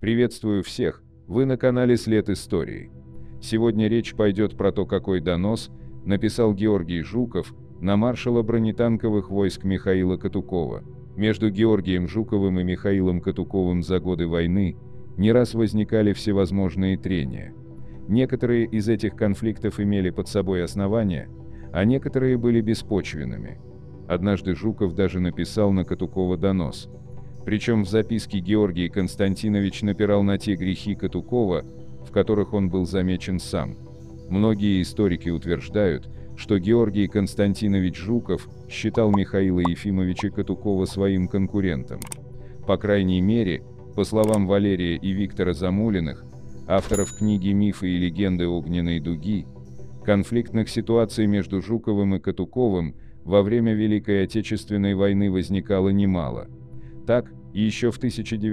Приветствую всех, вы на канале След Истории. Сегодня речь пойдет про то, какой донос написал Георгий Жуков на маршала бронетанковых войск Михаила Катукова. Между Георгием Жуковым и Михаилом Катуковым за годы войны не раз возникали всевозможные трения. Некоторые из этих конфликтов имели под собой основания, а некоторые были беспочвенными. Однажды Жуков даже написал на Катукова донос. Причем в записке Георгий Константинович напирал на те грехи Катукова, в которых он был замечен сам. Многие историки утверждают, что Георгий Константинович Жуков считал Михаила Ефимовича Катукова своим конкурентом. По крайней мере, по словам Валерия и Виктора Замулиных, авторов книги «Мифы и легенды огненной дуги», конфликтных ситуаций между Жуковым и Катуковым во время Великой Отечественной войны возникало немало. Так, еще в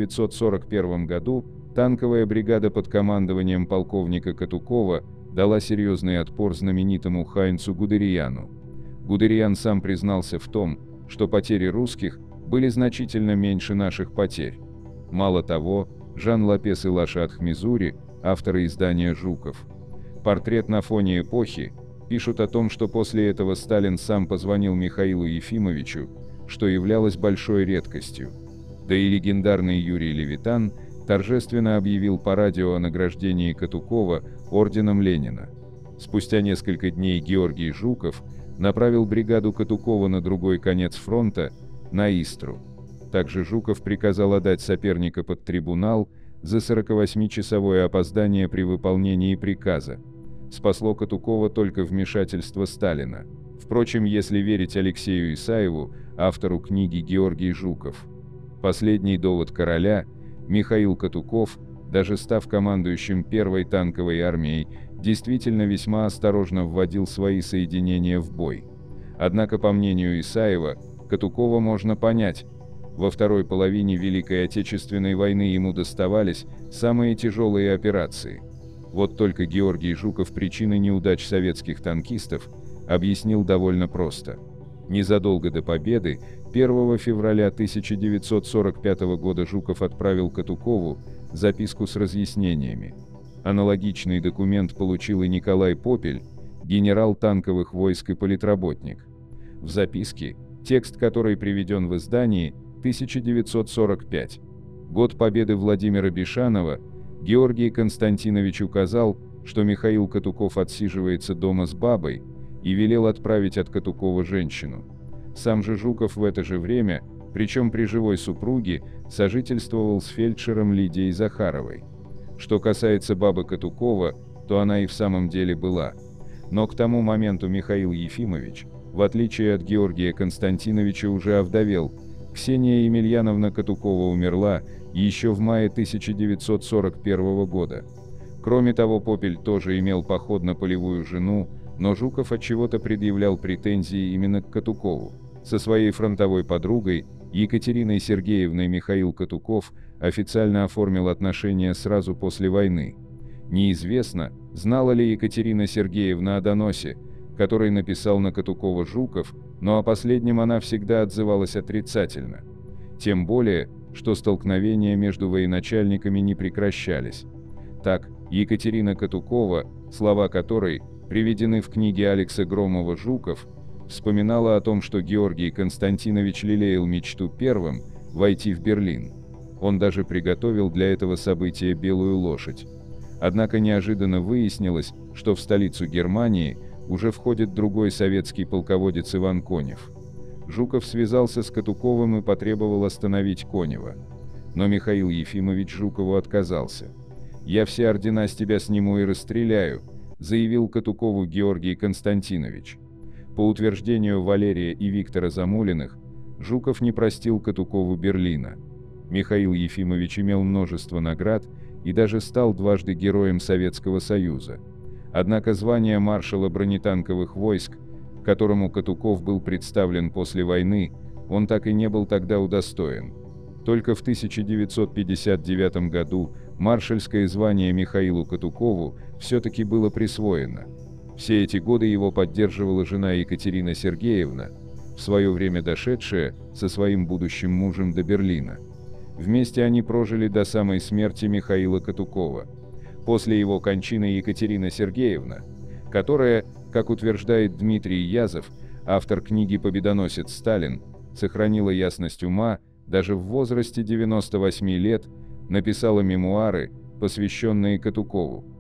1941 году танковая бригада под командованием полковника Катукова дала серьезный отпор знаменитому Хайнцу Гудериану. Гудериан сам признался в том, что потери русских были значительно меньше наших потерь. Мало того, Жан Лопес и Лашат Хмизури, авторы издания «Жуков. Портрет на фоне эпохи», пишут о том, что после этого Сталин сам позвонил Михаилу Ефимовичу, что являлось большой редкостью. Да и легендарный Юрий Левитан торжественно объявил по радио о награждении Катукова орденом Ленина. Спустя несколько дней Георгий Жуков направил бригаду Катукова на другой конец фронта, на Истру. Также Жуков приказал отдать соперника под трибунал за 48-часовое опоздание при выполнении приказа. Спасло Катукова только вмешательство Сталина. Впрочем, если верить Алексею Исаеву, автору книги «Георгий Жуков», последний довод короля, Михаил Катуков, даже став командующим первой танковой армией, действительно весьма осторожно вводил свои соединения в бой. Однако, по мнению Исаева, Катукова можно понять. Во второй половине Великой Отечественной войны ему доставались самые тяжелые операции. Вот только Георгий Жуков причины неудач советских танкистов объяснил довольно просто. Незадолго до победы, 1 февраля 1945 года Жуков отправил Катукову записку с разъяснениями. Аналогичный документ получил и Николай Попель, генерал танковых войск и политработник. В записке, текст которой приведен в издании, 1945. Год победы Владимира Бишанова, Георгий Константинович указал, что Михаил Катуков отсиживается дома с бабой, и велел отправить от Катукова женщину. Сам же Жуков в это же время, причем при живой супруге, сожительствовал с фельдшером Лидией Захаровой. Что касается бабы Катукова, то она и в самом деле была. Но к тому моменту Михаил Ефимович, в отличие от Георгия Константиновича, уже овдовел. Ксения Емельяновна Катукова умерла еще в мае 1941 года. Кроме того, Попель тоже имел поход на полевую жену, но Жуков отчего-то предъявлял претензии именно к Катукову. Со своей фронтовой подругой, Екатериной Сергеевной, Михаил Катуков официально оформил отношения сразу после войны. Неизвестно, знала ли Екатерина Сергеевна о доносе, который написал на Катукова Жуков, но о последнем она всегда отзывалась отрицательно. Тем более, что столкновения между военачальниками не прекращались. Так, Екатерина Катукова, слова которой приведены в книге Алекса Громова «Жуков», вспоминала о том, что Георгий Константинович лелеял мечту первым войти в Берлин. Он даже приготовил для этого события белую лошадь. Однако неожиданно выяснилось, что в столицу Германии уже входит другой советский полководец Иван Конев. Жуков связался с Катуковым и потребовал остановить Конева. Но Михаил Ефимович Жукову отказался. «Я все ордена с тебя сниму и расстреляю», заявил Катукову Георгий Константинович. По утверждению Валерия и Виктора Замулиных, Жуков не простил Катукову Берлина. Михаил Ефимович имел множество наград и даже стал дважды Героем Советского Союза. Однако звание маршала бронетанковых войск, которому Катуков был представлен после войны, он так и не был тогда удостоен. Только в 1959 году маршальское звание Михаилу Катукову все-таки было присвоено. Все эти годы его поддерживала жена Екатерина Сергеевна, в свое время дошедшая со своим будущим мужем до Берлина. Вместе они прожили до самой смерти Михаила Катукова. После его кончины Екатерина Сергеевна, которая, как утверждает Дмитрий Язов, автор книги «Победоносец Сталин», сохранила ясность ума, даже в возрасте 98 лет, написала мемуары, посвященные Катукову.